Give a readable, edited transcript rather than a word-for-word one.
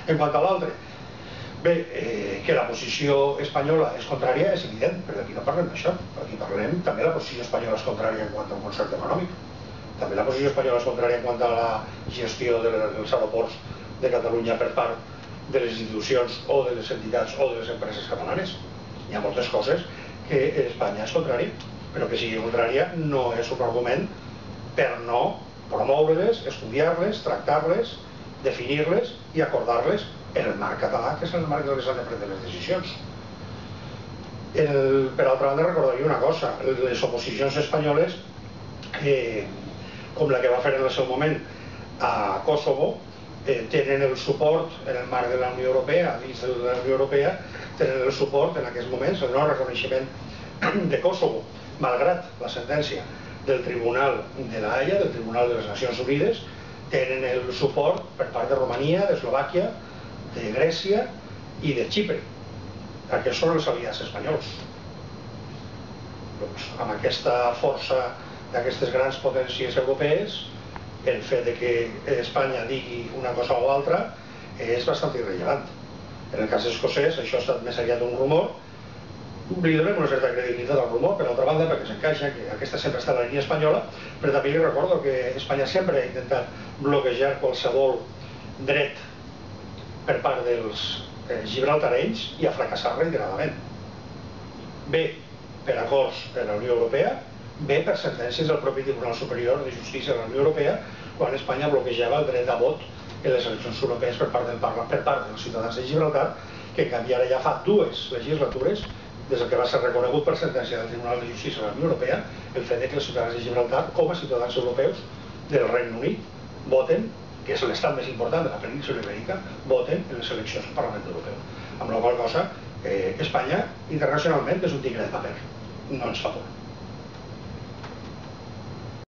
En quant a l'altre, bé, que la posició espanyola és contrària és evident, però aquí no parlem d'això. Aquí parlem també la posició espanyola és contrària en quant al concert econòmic. També la posició espanyola és contrària en quant a la gestió dels aeroports de Catalunya per part de les institucions o de les entitats o de les empreses catalanes. Hi ha moltes coses que Espanya és contrària, però que sigui contrària no és un argument per no promoure-les, estudiar-les, tractar-les, definir-les i acordar-les en el marc català, que és el marc en què s'han de prendre les decisions. Per altra banda, recordaria una cosa: les oposicions espanyoles, com la que va fer en el seu moment a Kosovo, tenen el suport en el marc de la Unió Europea, dins de la Unió Europea, tenen el suport en aquests moments, el no reconeixement de Kosovo, malgrat la sentència del Tribunal de la Haia, del Tribunal de les Nacions Unides, tenen el suport per part de Romania, d'Eslovàquia, de Grècia i de Xipre, perquè són els aliats espanyols. Doncs, amb aquesta força d'aquestes grans potències europees, el fet que Espanya digui una cosa o altra és bastant irrellevant. En el cas escocès això ha estat més aviat un rumor. Li donem una certa credibilitat al rumor, per altra banda, perquè s'encaixa que aquesta sempre està en la línia espanyola, però també li recordo que Espanya sempre ha intentat bloquejar qualsevol dret per part dels gibraltarenys i ha fracassat reiteradament. Bé per acords de la Unió Europea, bé per sentències del propi Tribunal Superior de Justícia de la Unió Europea, quan Espanya bloquejava el dret a vot en les eleccions europees per part dels ciutadans de Gibraltar, que en canvi ara ja fa 2 legislatures, des que va ser reconegut per sentència del Tribunal de Justícia de la Unió Europea, el fet que els ciutadans de Gibraltar, com a ciutadans europeus del Regne Unit, voten, que és l'estat més important de la península ibèrica, voten en les eleccions al Parlament Europeu. Amb la qual cosa, Espanya, internacionalment, és un tigre de paper, no ens fa por.